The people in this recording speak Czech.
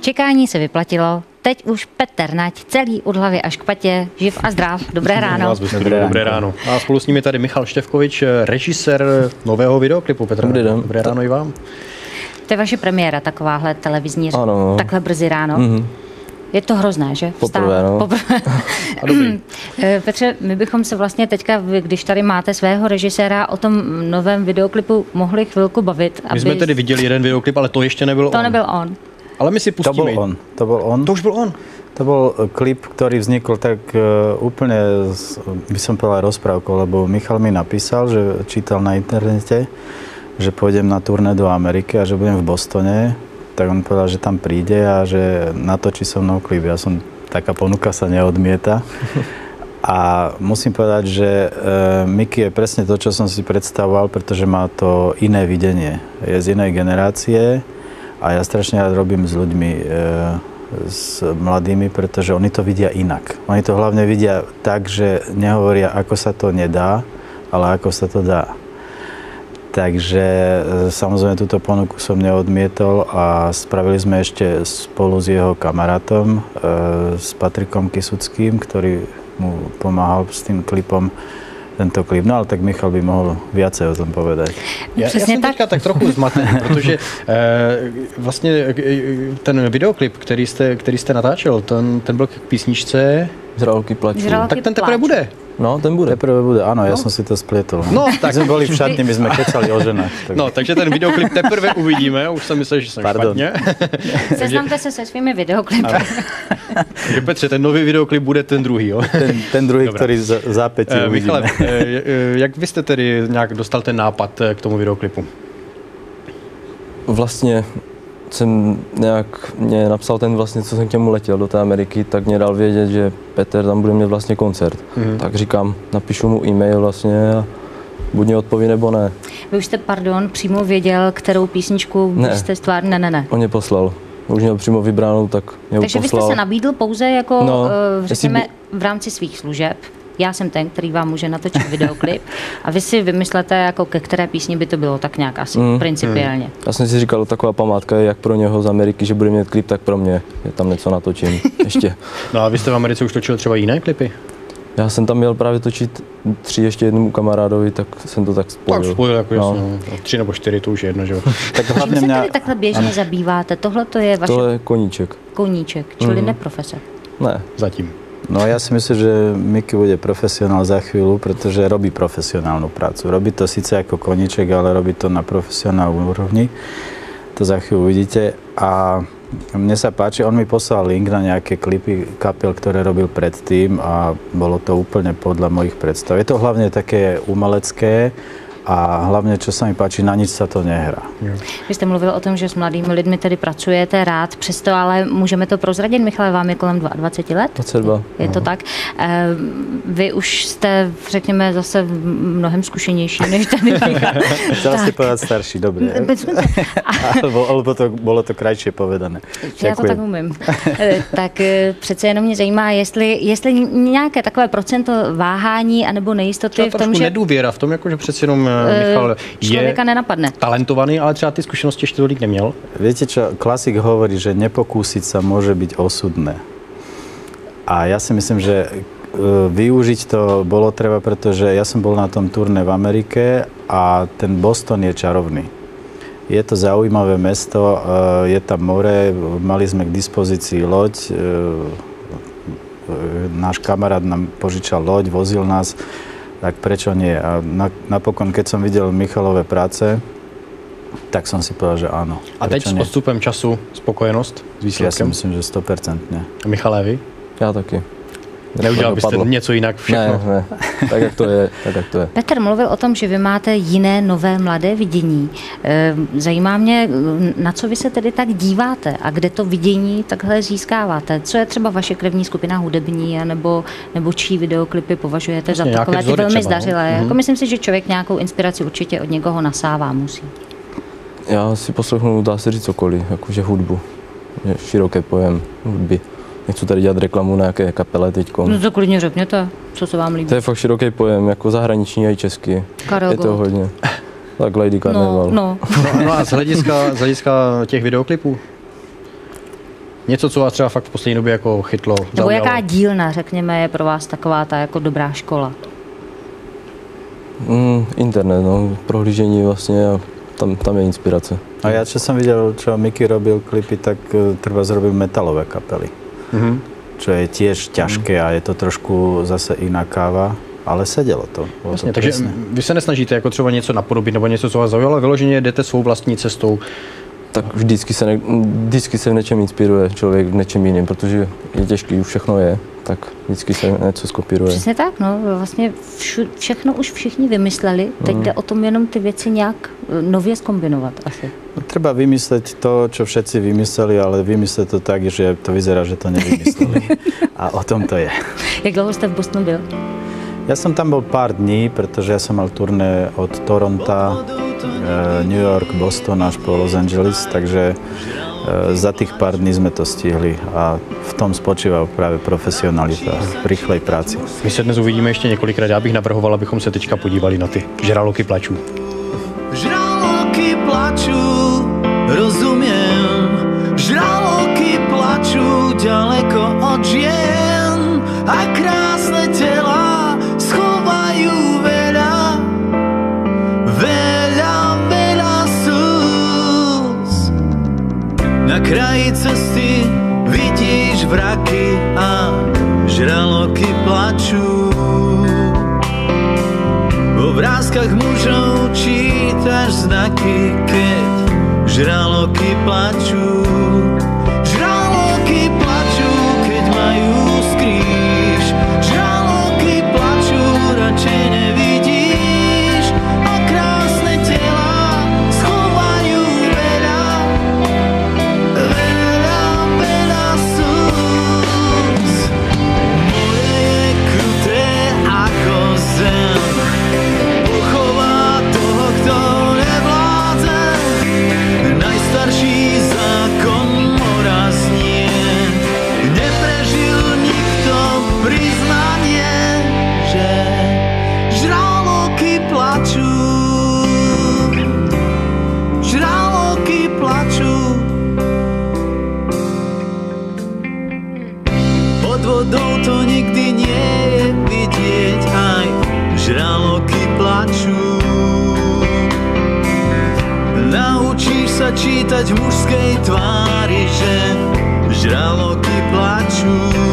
Čekání se vyplatilo. Teď už Petr Nať, celý od hlavy až k patě, živ a zdrav. Dobré ráno. Dobré ráno. A spolu s nimi tady Michal Števkovič, režisér nového videoklipu. Petr, dobré ráno i vám. To je vaše premiéra, takováhle televizní, ano. Takhle brzy ráno. Je to hrozné, že? Poprvé, no. Poprvé. Petře, my bychom se vlastně teďka, když tady máte svého režiséra, o tom novém videoklipu mohli chvilku bavit. My jsme tedy viděli jeden videoklip, ale to ještě nebyl on. To nebyl on. Ale my si pustíme. To byl on. To už byl on. To bol klip, ktorý vznikol tak úplne, by som povedal, rozprávkou, lebo Michal mi napísal, že čítal na internete, že pôjdem na turné do Ameriky a že budem v Bostone. Tak on povedal, že tam príde a že natočí so mnou klip. Taká ponuka sa neodmieta. A musím povedať, že Mickey je presne to, čo som si predstavoval, pretože má to iné videnie. Je z inej generácie a ja strašne rád robím s ľuďmi, s mladými, pretože oni to vidia inak. Oni to hlavne vidia tak, že nehovoria, ako sa to nedá, ale ako sa to dá. Takže samozrejme túto ponuku som neodmietol a spravili sme ešte spolu s jeho kamarátom, s Patrikom Kysuckým, ktorý mu pomáhal s tým klipom, tento klip. No ale tak Michal by mohl viacej o tom povedať. Já jsem teďka tak trochu zmatený, protože vlastně ten videoklip, který jste natáčel, ten byl k písničce Žraloky plačú. Tak ten teprve bude. No, ten bude. Teprve bude, áno, ja som si to splietol. No, tak sme boli v šatni, my sme kecali o ženách. Tak... No, takže ten videoklip teprve uvidíme, už jsem myslel, že jsem špatně. Seznamte se svými videoklipy. Takže Petře, ten nový videoklip bude ten druhý, jo? Ten druhý, ktorý v zápätí uvidíme. Michale, jak vy jste tedy nějak dostal ten nápad k tomu videoklipu? Vlastně jsem nějak mě napsal ten vlastně, co jsem k němu letěl do té Ameriky, tak mě dal vědět, že Petr tam bude mít vlastně koncert. Tak říkám, napíšu mu e-mail vlastně a buď mě odpoví nebo ne. Vy už jste, přímo věděl, kterou písničku byste stvárnil? Ne. On mě poslal. Už měl přímo vybranou, tak mě Takže poslal. vy jste se nabídl pouze jako, řekněme, v rámci svých služeb. Já jsem ten, který vám může natočit videoklip a vy si vymyslete, jako ke které písni by to bylo tak nějak asi principiálně. Já jsem si říkal, taková památka je jak pro něho z Ameriky, že bude mít klip, tak pro mě. Já tam něco natočím ještě. No a vy jste v Americe už točil třeba jiné klipy? Já jsem tam měl právě točit 3 ještě jednomu kamarádovi, tak jsem to tak spojil. Tak spojil, jako jasno. 3 nebo 4, to už je jedno, že jo. Tak čím se tady takhle běžně zabýváte? Tohle to je vaše... To je koníček. Koníček, čili ne profese. Ne. Zatím. No ja si myslím, že Mickey bude profesionál za chvíľu, pretože robí profesionálnu prácu. Robí to síce ako koníček, ale robí to na profesionálnej úrovni. To za chvíľu uvidíte. A mne sa páči, on mi poslal link na nejaké klipy kapiel, ktoré robil predtým a bolo to úplne podľa mojich predstav. Je to hlavne také umelecké a hlavně, čo sa mi páči, na nic sa to nehrá. Vy jste mluvil o tom, že s mladými lidmi tedy pracujete rád, přesto ale můžeme to prozradit, Michale, vám je kolem 22 let? 22. Je to tak. Vy už jste, řekněme, zase mnohem zkušenější než ten Michal. Chcela si povedať starší, dobre. Alebo to bolo to krajšie povedané. Já to tak umím. Tak přece jenom mě zajímá, jestli nějaké takové procento váhání anebo nejistoty v tom, že... nedůvěra v tom, jakože přece jenom Michal je talentovaný, ale třeba ty zkušenosti ještě tolik neměl. Viete čo, klasik hovorí, že nepokúsiť sa môže byť osudné. A ja si myslím, že využiť to bolo treba, pretože ja som bol na tom turné v Amerike a ten Boston je čarovný. Je to zaujímavé mesto, je tam more, mali sme k dispozícii loď, náš kamarát nám požičal loď, vozil nás. Tak prečo nie? A napokon, keď som videl Michalové práce, tak som si povedal, že áno. A teď s odstupem času spokojenost s výsledkem? Ja si myslím, že 100%. A Michale, vy? Já taky. Neudělal byste něco jinak všechno? Ne. Tak jak to je, tak jak to je. Petr mluvil o tom, že vy máte jiné, nové, mladé vidění. Zajímá mě, na co vy se tedy tak díváte a kde to vidění takhle získáváte? Co je třeba vaše krevní skupina hudební nebo čí videoklipy považujete za takové ty velmi zdařilé? Jako myslím si, že člověk nějakou inspiraci určitě od někoho nasává, musí. Já si poslechnu, dá se říct cokoliv, jakože hudbu. Je široký pojem hudby. Nechci tady dělat reklamu na nějaké kapele teďko. No to klidně řekněte, co se vám líbí. To je fakt široký pojem, jako zahraniční a i český. Karel je to hodně. Tak Lady Carnival. No a z hlediska těch videoklipů? Něco, co vás třeba fakt v poslední době jako chytlo, Nebo zaujalo? jaká dílna, řekněme, je pro vás taková ta jako dobrá škola? Internet, no, prohlížení vlastně a tam je inspirace. A ja, čo som videl, čo Miky robil klipy, tak treba zrobil metalové kapely. Čo je tiež ťažké a je to trošku zase iná káva, ale sedelo to. Vlastně, takže vy se nesnažíte jako třeba něco napodobit nebo něco, co vás zaujalo, vyloženě jdete svou vlastní cestou. Tak vždycky se v něčem inspiruje člověk v něčem jiném, protože je těžký, už všechno je, tak vždycky se něco skopíruje. Přesně tak, no, vlastně všechno už všichni vymysleli, teď jde o tom jenom ty věci nějak nově zkombinovat asi. No, treba vymysleť to, čo všetci vymysleli, ale vymysleť to tak, že to vyzerá, že to nevymysleli. A o tom to je. Jak dlouho jste v Bostonu byl? Ja som tam bol pár dní, pretože ja som mal turné od Toronta, New York, Boston až po Los Angeles, takže za tých pár dní sme to stihli a v tom spočíval práve profesionalita v rýchlej práci. My se dnes uvidíme ještě několikrát, já bych navrhoval, abychom se teďka podívali na ty žraloky plačů. Žraloky plačú, rozumiem, žraloky plačú ďaleko od žien a krásne tela schovajú veľa, veľa, veľa slz. Na kraji cesty vidíš vraky a žraloky plačú. Vo vrázkach mužov čítaš znaky, keď žraloky plačú. Žraloky plačú, keď majú skrýš. Žraloky plačú, radšej nevidíš. A krásne tela schovajú veľa, veľa, veľa slz. More je kruté ako zem, pochová toho, kto nevládze. Najstarší zákon mora znie, neprežil nikto priznanie, že žraloky plačú. Žraloky plačú. Pod vodou to nikdy nie je vidieť, aj žraloky plačú. Naučíš sa čítať v mužskej tvári, že žraloky plačú.